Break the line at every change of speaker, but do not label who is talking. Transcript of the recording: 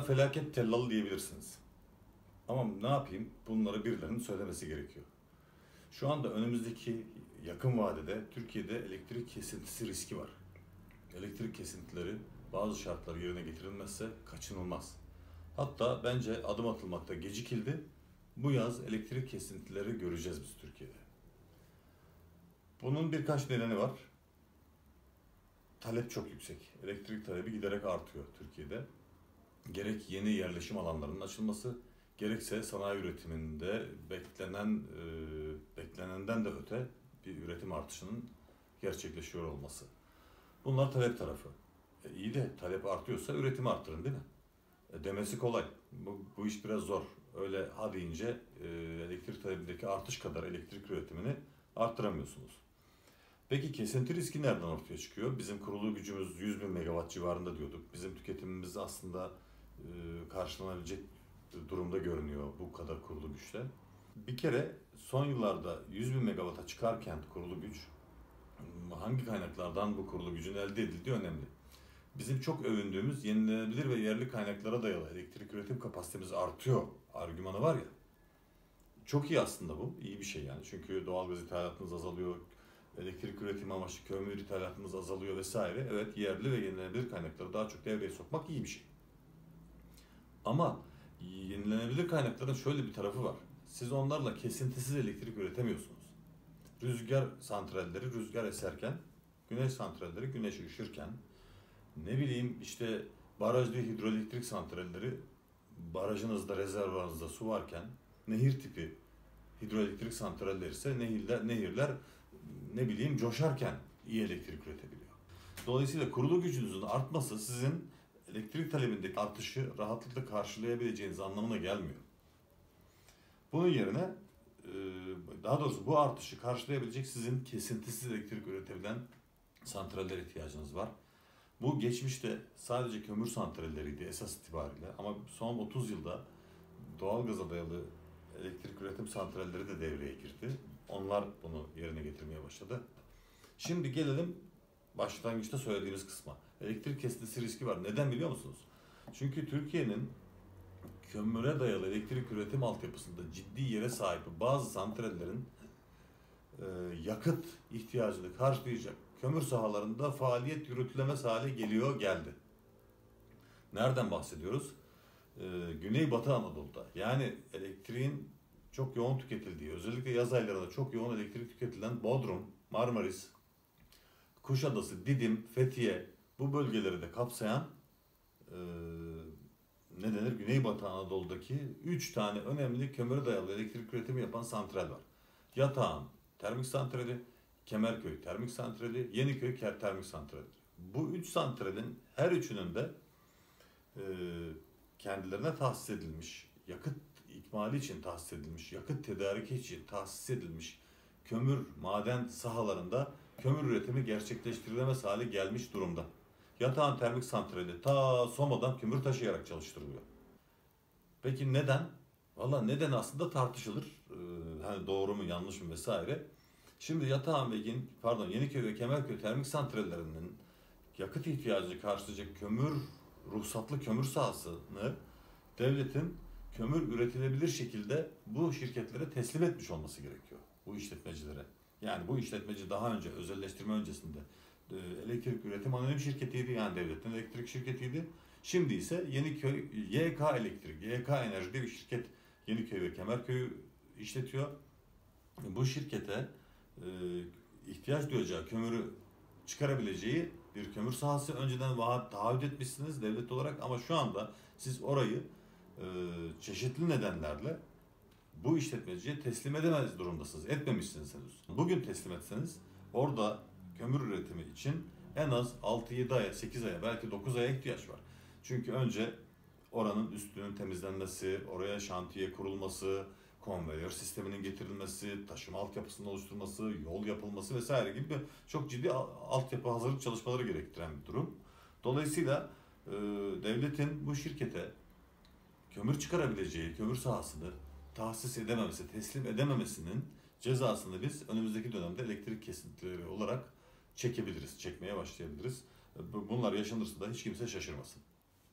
felaket tellalı diyebilirsiniz. Ama ne yapayım? Bunları birilerinin söylemesi gerekiyor. Şu anda önümüzdeki yakın vadede Türkiye'de elektrik kesintisi riski var. Elektrik kesintileri bazı şartlar yerine getirilmezse kaçınılmaz. Hatta bence adım atılmakta gecikildi. Bu yaz elektrik kesintileri göreceğiz biz Türkiye'de. Bunun birkaç nedeni var. Talep çok yüksek. Elektrik talebi giderek artıyor Türkiye'de. Gerek yeni yerleşim alanlarının açılması, gerekse sanayi üretiminde beklenenden de öte bir üretim artışının gerçekleşiyor olması. Bunlar talep tarafı. İyi de talep artıyorsa üretimi arttırın, değil mi? Demesi kolay. Bu iş biraz zor. Öyle ha deyince elektrik talebindeki artış kadar elektrik üretimini arttıramıyorsunuz. Peki kesinti riski nereden ortaya çıkıyor? Bizim kurulu gücümüz 100 bin megawatt civarında diyorduk. Bizim tüketimimiz aslında karşılanabilecek durumda görünüyor bu kadar kurulu güçle. Bir kere son yıllarda 100 bin megawatt'a çıkarken kurulu güç, hangi kaynaklardan bu kurulu gücün elde edildiği önemli. Bizim çok övündüğümüz yenilenebilir ve yerli kaynaklara dayalı elektrik üretim kapasitemiz artıyor argümanı var ya. Çok iyi aslında bu. İyi bir şey yani. Çünkü doğalgaz ithalatımız azalıyor. Elektrik üretimi amaçlı kömür ithalatımız azalıyor vesaire. Evet, yerli ve yenilenebilir kaynakları daha çok devreye sokmak iyi bir şey. Ama yenilenebilir kaynakların şöyle bir tarafı var. Siz onlarla kesintisiz elektrik üretemiyorsunuz. Rüzgar santralleri rüzgar eserken, güneş santralleri güneş ışırken, ne bileyim işte barajlı hidroelektrik santralleri barajınızda, rezervuarınızda su varken, nehir tipi hidroelektrik santraller ise nehirler ne bileyim coşarken iyi elektrik üretebiliyor. Dolayısıyla kurulu gücünüzün artması sizin elektrik talebindeki artışı rahatlıkla karşılayabileceğiniz anlamına gelmiyor. Bunun yerine daha doğrusu bu artışı karşılayabilecek sizin kesintisiz elektrik üretebilen santraller ihtiyacınız var. Bu geçmişte sadece kömür santralleriydi esas itibariyle ama son 30 yılda doğalgaza dayalı elektrik üretim santralleri de devreye girdi. Onlar bunu yerine getirmeye başladı. Şimdi gelelim başlangıçta söylediğimiz kısma. Elektrik kesintisi riski var. Neden biliyor musunuz? Çünkü Türkiye'nin kömüre dayalı elektrik üretim altyapısında ciddi yere sahip bazı santrallerin yakıt ihtiyacını karşılayacak kömür sahalarında faaliyet yürütülemez hale geldi. Nereden bahsediyoruz? Güneybatı Anadolu'da. Yani elektriğin çok yoğun tüketildiği, özellikle yaz aylarında çok yoğun elektrik tüketilen Bodrum, Marmaris, Kuşadası, Didim, Fethiye bu bölgeleri de kapsayan Güneybatı Anadolu'daki 3 tane önemli kömüre dayalı elektrik üretimi yapan santral var. Yatağan Termik Santrali, Kemerköy Termik Santrali, Yeniköy Termik Santrali. Bu 3 santralin her üçünün de kendilerine tahsis edilmiş, yakıt ikmali için tahsis edilmiş, yakıt tedariki için tahsis edilmiş kömür maden sahalarında kömür üretimi gerçekleştirilemez hale gelmiş durumda. Yatağan Termik Santrali ta Soma'dan kömür taşıyarak çalıştırılıyor. Peki neden? Valla neden aslında tartışılır. Hani doğru mu yanlış mı vesaire. Şimdi Yatağan ve Yeniköy ve Kemerköy termik santrallerinin yakıt ihtiyacını karşılayacak ruhsatlı kömür sahasını devletin kömür üretilebilir şekilde bu şirketlere teslim etmiş olması gerekiyor. Bu işletmecilere. Yani bu işletmeci daha önce özelleştirme öncesinde elektrik üretim anonim şirketiydi. Yani devletin elektrik şirketiydi. Şimdi ise Yeniköy YK Elektrik, YK Enerji diye bir şirket Yeniköy ve Kemerköy'ü işletiyor. Bu şirkete ihtiyaç duyacağı kömürü çıkarabileceği bir kömür sahası önceden taahhüt etmişsiniz devlet olarak ama şu anda siz orayı çeşitli nedenlerle bu işletmeciye teslim edemez durumdasınız. Etmemişsiniz henüz. Bugün teslim etseniz orada kömür üretimi için en az 6-7 aya, 8 aya, belki 9 aya ihtiyaç var. Çünkü önce oranın üstünün temizlenmesi, oraya şantiye kurulması, konveyör sisteminin getirilmesi, taşıma altyapısının oluşturulması, yol yapılması vesaire gibi çok ciddi altyapı hazırlık çalışmaları gerektiren bir durum. Dolayısıyla devletin bu şirkete kömür çıkarabileceği kömür sahasını tahsis edememesi, teslim edememesinin cezasını biz önümüzdeki dönemde elektrik kesintileri olarak çekmeye başlayabiliriz. Bunlar yaşanırsa da hiç kimse şaşırmasın.